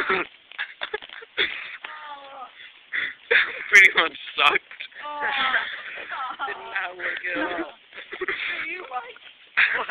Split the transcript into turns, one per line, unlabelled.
Pretty much sucked.
Oh,
Did not work at all.
you like